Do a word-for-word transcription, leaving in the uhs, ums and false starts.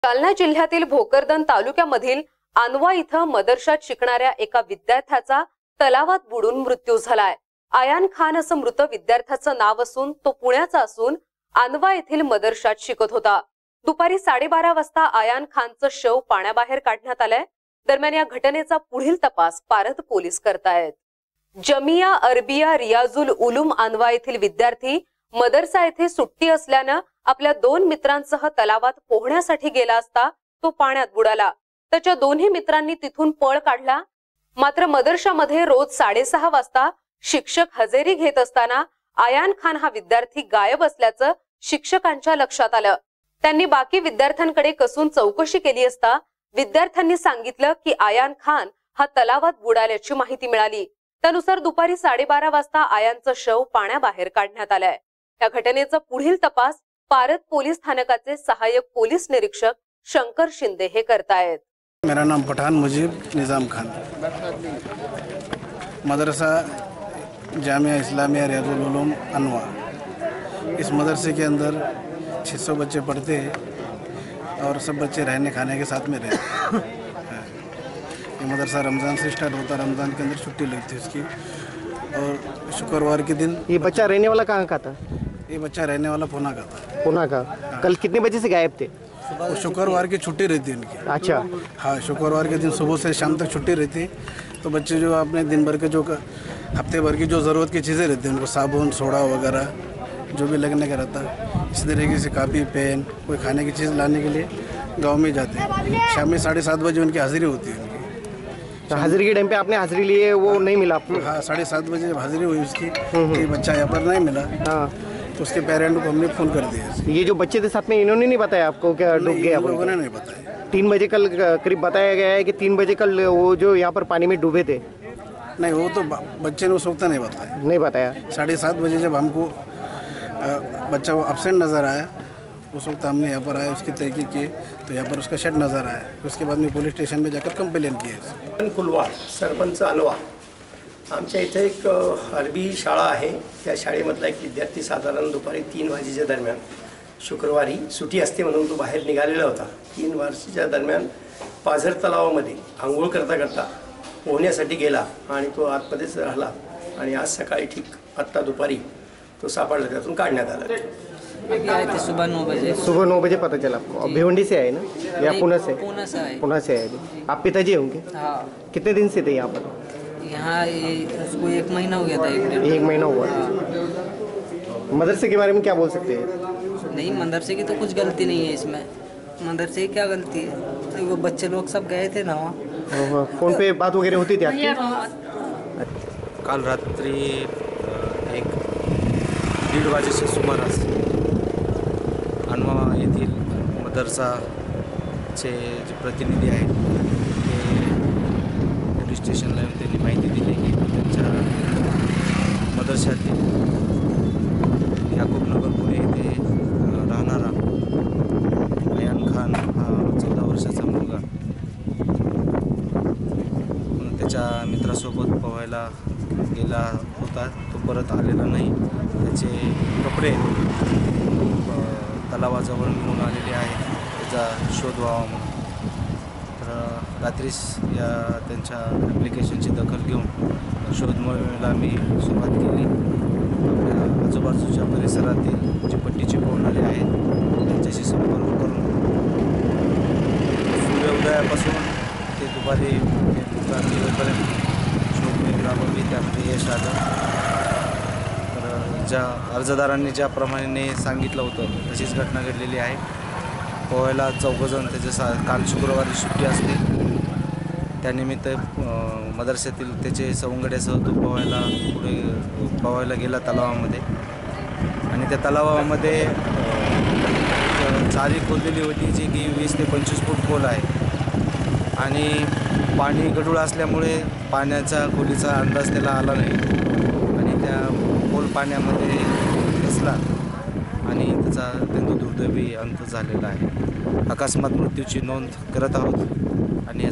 जालना जिल्ह्यातील भोकरदन तालुक्यामधील अनवा इथं मदरशात शिकणाऱ्या एका विद्यार्थ्याचा तलावात बुडून मृत्यू झालाय। आयान खान असं मृत विद्यार्थ्याचं नाव असून तो पुण्याचा असून अनवा येथील मदरशात शिकत होता। दुपारी साडेबारा वाजता आयान खानचं शव पाण्याबाहेर काढण्यात आलंय। दरम्यान या घटनेचा पुढील तपास पारध पोलीस करतायत। जमिया अरबिया रियाजुल उलूम अनवा येथील विद्यार्थी मदरसा येथे सुट्टी असल्यानं आपल्या दोन मित्रांसह तलावात पोहण्यासाठी गेला असता तो पाण्यात बुडाला। त्याच्या दोन्ही मित्रांनी तिथून पळ काढला। मात्र मदरशामध्ये रोज साडेसहा वाजता शिक्षक हजेरी घेत असताना आयान खान हा विद्यार्थी गायब असल्याचं शिक्षकांच्या लक्षात आलं। त्यांनी बाकी विद्यार्थ्यांकडे कसून चौकशी केली असता विद्यार्थ्यांनी सांगितलं की आयान खान हा तलावात बुडाल्याची माहिती मिळाली। त्यानुसार दुपारी साडेबारा वाजता आयानचं शव पाण्याबाहेर काढण्यात आलंय। या घटनेचा पुढील तपास पारध पोलीस स्थानकाचे सहाय्यक पोलीस निरीक्षक शंकर शिंदे हे करतायत। मेरा नाम पठान मुजीब निजाम खान, मदरसा जामिया इस्लामिया रियाजुल उलूम अनवा। इस मदरसे के अंदर छह सौ बच्चे पढ़ते हैं और सब बच्चे रहने खाने के साथ में रहते हैं। ये मदरसा रमज़ान से स्टार्ट होता, रमज़ान के अंदर छुट्टी लगती है उसकी। और शुक्रवार के दिन ये बच्चा रहने वाला कहाँ का था? ये बच्चा रहने वाला पूना का था। पूना का। कल कितने बजे से गायब थे? वो शुक्रवार की छुट्टी रहती है उनकी। अच्छा। हाँ, शुक्रवार के दिन सुबह से शाम तक छुट्टी रहती है। तो बच्चे जो अपने दिन भर के जो हफ्ते भर की जो ज़रूरत की चीज़ें रहती हैं उनको साबुन सोडा वगैरह जो भी लगने का रहता है, इस तरीके से कापी पेन कोई खाने की चीज़ लाने के लिए गांव में जाते हैं। शाम में साढ़े सात बजे उनकी हाजिरी होती है उनकी। तो हाजिरी के टाइम पे आपने हाजिरी लिए, वो नहीं मिला आपको? हाँ, साढ़े सात बजे जब हाजिरी हुई उसकी कि बच्चा यहाँ पर नहीं मिला, हाँ, तो उसके पेरेंट को हमने फ़ोन कर दिया। ये जो बच्चे थे साथ में इन्होंने नहीं बताया आपको क्या डूब गया? उन्होंने नहीं बताया। तीन बजे कल करीब बताया गया है कि तीन बजे कल वो जो यहाँ पर पानी में डूबे थे। नहीं, वो तो बच्चे ने उस वक्त नहीं बताया। नहीं बताया। साढ़े सात बजे जब हमको बच्चा वो एब्सेंट नज़र आया उस वक्त हमने यहाँ पर आया, उसकी तहकीक की तो यहाँ पर उसका शेड नज़र आया। उसके बाद में पुलिस स्टेशन में जाकर कंप्लेन किया। कुलवार सरपंच अनवा, आमच्या इथे एक अरबी शाळा आहे। त्या शाळेमधला एक विद्यार्थी साधारण दुपारी तीन वाजेच्या दरम्यान शुक्रवारी सुट्टी असते म्हणून तो बाहेर निघालेला होता। तीन वाजेच्या दरम्यान पाझर तलावामध्ये आंघोळ करता करता पोहण्यासाठी गेला आणि तो आतमध्येच राहिला आणि आज सकाळी ठीक आत्ता दुपारी तो सापडला, त्यातून काढण्यात आला। आए थे सुबह नौ बजे। सुबह नौ बजे पता चला आपको? भिवंडी से आए ना या पुणे से? पुणे से आए। पुणे से आए। आप पिताजी होंगे? हाँ। कितने दिन से थे यहाँ पर? यहाँ ये उसको एक महीना हो गया था। एक डेढ़ एक महीना हुआ। हाँ। मदरसे के बारे में क्या बोल सकते हैं? नहीं, मदरसे की तो कुछ गलती नहीं है इसमें। मदरसे की क्या गलती है? वो बच्चे लोग सब गए थे ना वहाँ। फोन पे बात वगैरह होती थी आपकी? काल रात्री एक दीड वाजेच्या सुमारास अनवा येथील मदरसाचे जे प्रतिनिधी आहेत ते पोलीस स्टेशनला येऊन त्यांनी माहिती दिली की त्यांच्या मदरशातील याकूबनगर पुणे येथे राहणारा आयान खान हा चौदा वर्षाचा मुलगा त्याच्या मित्रासोबत पोहायला गेला होता। तो परत आलेला नाही। त्याचे कपडे तलावाजवळ घेऊन आलेले आहेत, त्याचा शोध व्हावा म्हणून। तर रात्रीच या त्यांच्या ॲप्लिकेशनची दखल घेऊन शोध मोहिमेला आम्ही सुरुवात केली। आपल्या आजूबाजूच्या परिसरातील जे पट्टीचे पोहणारे आहेत त्यांच्याशी संपर्क करून सूर्योदयापासून ते दुपारी रात्रीपर्यंत शोध मोहीम राबवली, त्यामध्ये यश आलं। तर ज्या अर्जदारांनी ज्याप्रमाणे सांगितलं होतं तशीच घटना घडलेली आहे। पोहायला चौघजण त्याचे सा काल शुक्रवारी सुट्टी असते, त्यानिमित्त मदरशातील त्याचे सवंगड्यासह तो पोहायला पुढे पोहायला गेला तलावामध्ये आणि त्या तलावामध्ये चारी खोदलेली होती जी की वीस ते पंचवीस फूट खोल आहे आणि पाणी गढूळ असल्यामुळे पाण्याचा खोलीचा अंदाज त्याला आला नाही आणि त्या खोल पाण्यामध्ये फसला आणि त्याचा अत्यंत दुर्दैवी अंत झालेला आहे। अकस्मात मृत्यूची नोंद करत आहोत आणि